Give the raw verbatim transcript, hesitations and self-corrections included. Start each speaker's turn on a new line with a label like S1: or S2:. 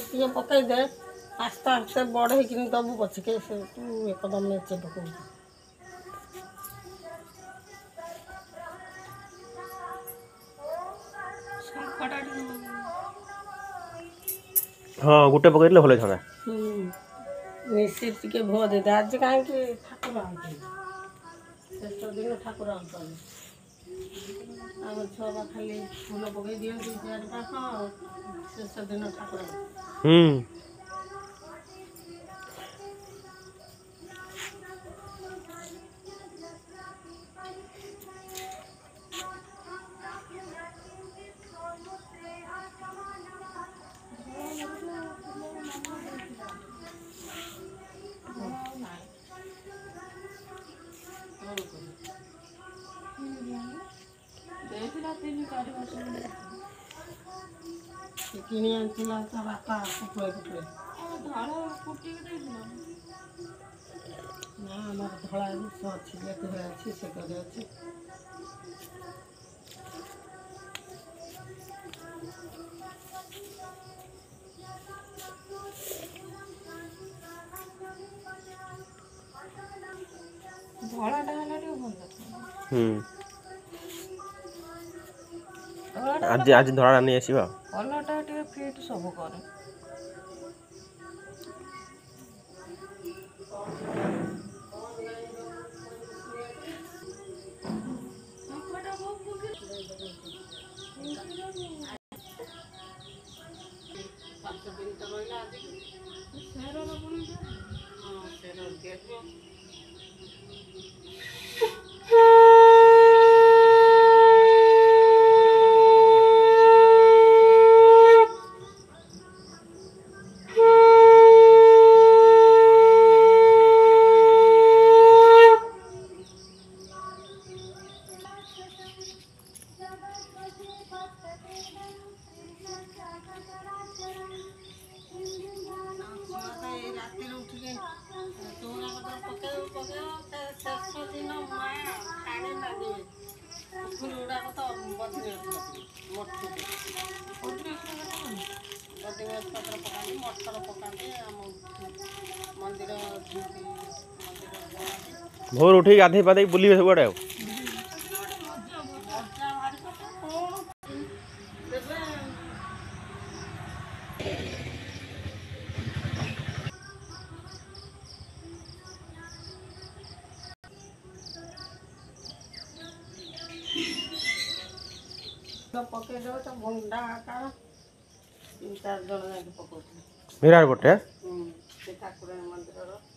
S1: ये पकई दे आस्ते आस्ते बढ़े कि दबू पछके से तू एकदम मेचे पकऊ
S2: हाँ गोटे पकड़ले भले था
S1: मिश्री टिके भो दे दे आज कहीं ठाकुर आते शेष दिन ठाकुर आते आम छुआ खाली फूल पकई दिखती चार पाँच शेष दिन ठाकुर
S2: हम्म
S1: किणी आनथिला ता बापा कुटुए कुटुए ना हमार धड़ा गुछ अच्छी जे घरे अच्छी से घरे अच्छी धड़ाटा हला टे भल
S2: हम्म आज आज धड़ा नहीं आसीबा
S1: कलरटा टे फिट सब करे
S2: भोर उठी गाधे पाधे बुलिबे सब आड़े
S1: पकई देव तो भंडा आकार तीन चार जन जाके पकाउछे
S2: विराट गोटे
S1: ठाकुर मंदिर